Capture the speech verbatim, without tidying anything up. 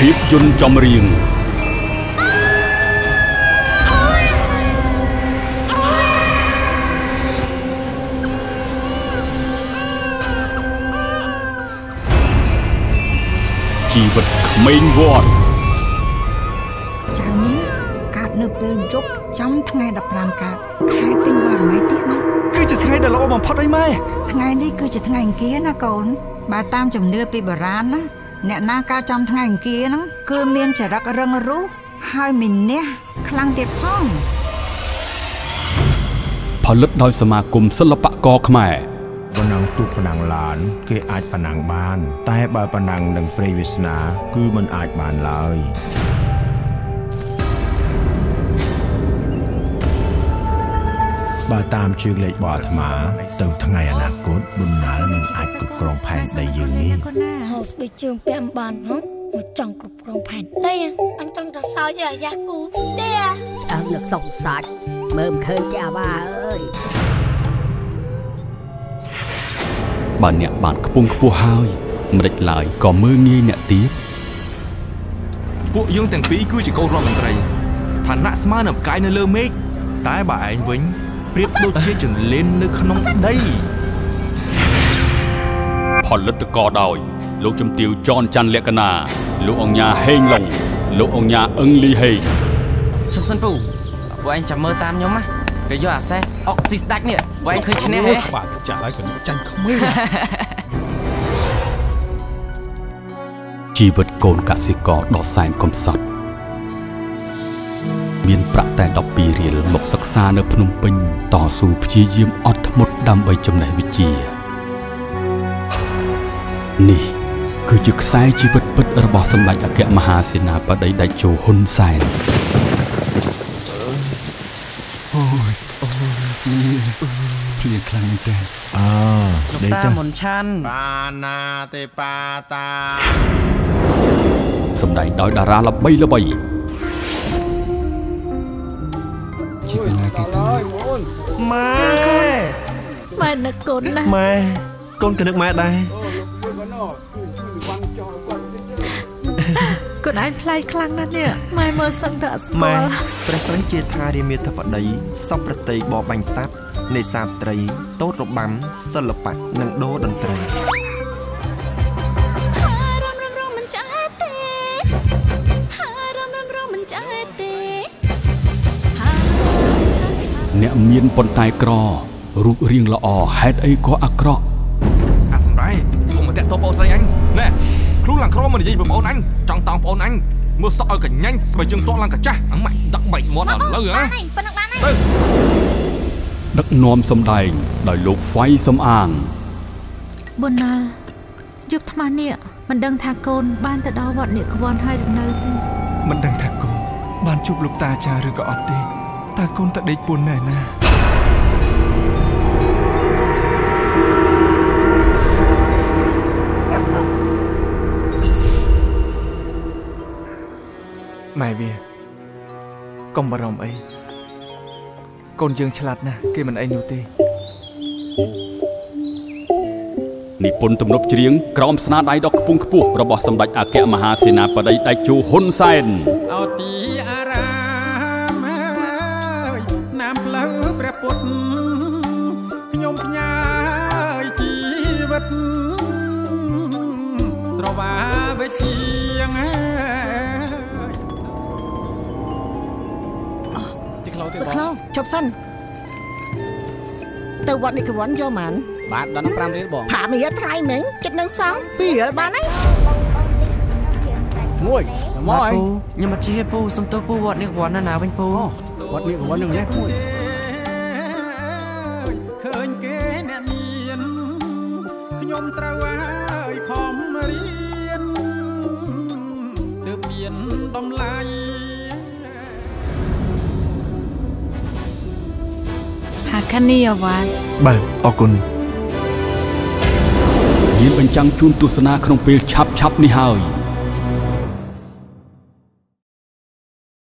ភាពយន្តចំរៀងជីវិតក្មេងវត្តចៅនេះកើតនៅពេលយប់ចំថ្ងៃដប់ប្រាំកើតខែពេញបារមីទៀតណាគឺជាថ្ងៃដែលល្អបំផុតអីម៉ែថ្ងៃនេះគឺជាថ្ងៃអង្គារណាកូនបើតាមជំនឿពីបុរាណណាអ្នកណាកើតចំថ្ងៃអង្គារហ្នឹងគឺមានចរិតរឹងរូសហើយមានះខ្លាំងទៀតផងផលិតដោយសមាគមសិល្បករខ្មែរប៉ុណ្ណឹងទូកប៉ុណ្ណឹងឡានគេអាចប៉ុណ្ណឹងបានតែបើប៉ុណ្ណឹងនឹងព្រៃវាសនាគឺមិនអាចបានឡើយបើតាមជើងលេខបអាត្មាទៅថ្ងៃអនាគតបុណ្យណាល់នឹងអាចគ្រប់គ្រងផែនដីយើងនេះហោស្បែកជើងពាក់បានហ៎មកចង់គ្រប់គ្រងផែនដីអញចង់ទៅសោយអាយ៉ាគូទេស្អើនឹកសុំសាច់មើលមិនឃើញទេអាវ៉ាអើយបើអ្នកបានខ្ពង់ខ្ពស់ហើយមិនដេចឡើយក៏មើលងាយអ្នកទៀតពួកយើងទាំងពីរគឺជាកូនរដ្ឋមន្ត្រីឋានៈស្មើនឹងផ្កាយនៅលើមេឃតែបើឯងវិញប្រៀបដូចជាចន្លេននៅក្នុងដីផលិតករដោយលោកជំទាវចនច័ន្ទលក្ខណាលោកអង្ញាហេងឡុងលោកអង្ញាអឹងលីហេងសុខសិនពូពួកឯងចាំមើលតាមខ្ញុំណាគេយកអាសេះអុកស៊ីស្ដាច់នេះពួកឯងឃើញឈ្នះហ៎បាទចាស់ហើយក៏ចាញ់ក្មេងជីវិតកូនកសិករដ៏សែនកំសត់មានប្រាក់តែដប់ពីររៀលមកសិក្សានៅភ្នំពេញតស៊ូព្យាយាមអត់ធ្មត់ដើម្បីចំណេះវិជ្ជានេះគឺជាខ្សែជីវិតពិតរបស់សម្ដេចអគ្គមហាសេនាបតីតេជោហ៊ុនសែនអូយអូយភ្លៀងខ្លាំងមែនទេអើដេកតាមុនឆាន់បាណាទេប៉ាតាសម្ដែងដោយតារាល្បីល្បីជីវិតណាគេទៅម៉ែម៉ែនឹកកូនណាម៉ែកូនក៏នឹកម៉ែដែរកូនឯងប្លែកខ្លាំងណាស់នេះម៉ែមើលសឹងតែអស្ចារ្យម៉ែព្រះស្រីជាថារាមាធិបតីសពប្រតិបបាញ់ស័ព្ទនេសាទត្រីតូតរបាំសិល្បៈនិងដូរតន្ត្រីអ្នកមានប៉ុន្តែក្ររូបរាងល្អហេតុអីក៏អាក្រក់អាសម្រេចកុំមកតាក់តបបងស្រីអញណែខ្លួនឡើងក្រមកនិយាយvớiបងអញចង់តង់បងអញមើលសក់ឲ្យកញ្ញាញ់ស្បែកជើងទាត់ឡើងកាចាស់អញម៉ាច់ដាក់បែកមាត់ឥឡូវហ៎ប៉ុណ្ណឹងបានហើយដឹកនាំសម្ដែងដោយលោកហ្វៃសំអាងប៊ុនណាល់យប់ថ្មនេះមិនដឹងថាកូនបានទៅដល់វត្តនេះក្វន់ហើយឬនៅទេមិនដឹងថាកូនបានជួបលោកតាអាចារ្យឬក៏អត់ទេតើកូនទៅដេកពួនណែណាម៉ែវាកុំបារម្ភអីកូនយើងឆ្លាតណាស់គេមិនអីនោះទេនិពន្ធទំនុកច្រៀងក្រោមស្នាដៃដ៏ខ្ពង់ខ្ពស់របស់សម្ដេចអគ្គមហាសេនាបតីតេជោហ៊ុនសែនអោទីអារាមស្នាមផ្លូវព្រះពុទ្ធខ្ញុំផ្ញើជីវិតស្រវាវិជាងសក្លោជប់សិនទៅវត្តនេះកវ័នយកម៉ានបាទដល់ប្រាំរៀលបងផាមីថ្លៃមែនចិត្តនឹងសងពីររៀលបានហើយមួយមកអីខ្ញុំមកជាពូសុំទោសពូវត្តនេះកវ័នណាណាវិញពូវត្តនេះកវ័ននឹងនេះមួយឃើញគេអ្នកមានខ្ញុំត្រូវឲ្យខំរៀនទើបមានតម្លៃខានីអាវ៉ាន់បាទអរគុណយើងបញ្ចាំងជូនទស្សនាក្នុងពេលឆាប់ឆាប់នេះហើយ